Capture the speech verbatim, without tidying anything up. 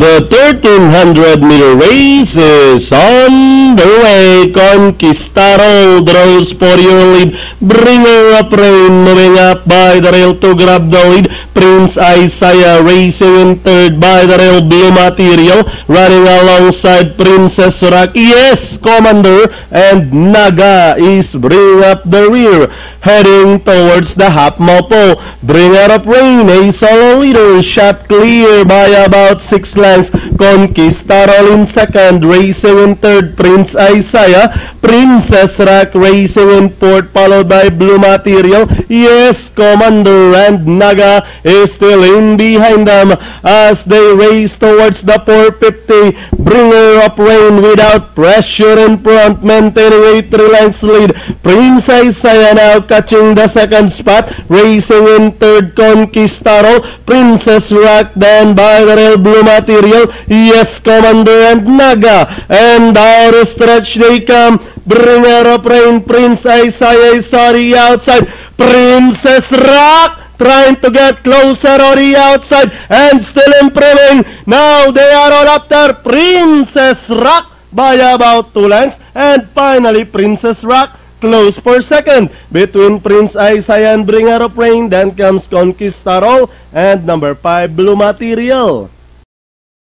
The thirteen hundred meter race is on the way. Conquistador draws for your lead. Bringer of Rain moving up by the rail to grab the lead. Prince Isaiah racing in third by the rail. Blue Material running alongside Princess Rock. Yes, Commander and Naga is bringing up the rear, heading towards the half mile pole. Bringer of Rain, a solo leader, shot clear by about six lengths. Conquistador in second, racing in third, Prince Isaiah. Princess Rock racing in fourth, followed by Blue Material. Yes, Commander and Naga is still in behind them as they race towards the four fifty. Bringer of Rain without pressure in front, maintaining a three lengths lead. Prince Isaiah now catching the second spot, racing in third, Conquistador. Princess Rock then by the rail, Blue Material. Yes, Commander and Naga, and out of stretch they come. Bringer of Rain, Prince Isaiah is on the outside. Princess Rock trying to get closer on the outside and still improving. Now they are all after Princess Rock by about two lengths, and finally Princess Rock close for second. Between Prince Isaiah and Bringer of Rain, then comes Conquistador and number five, Blue Material.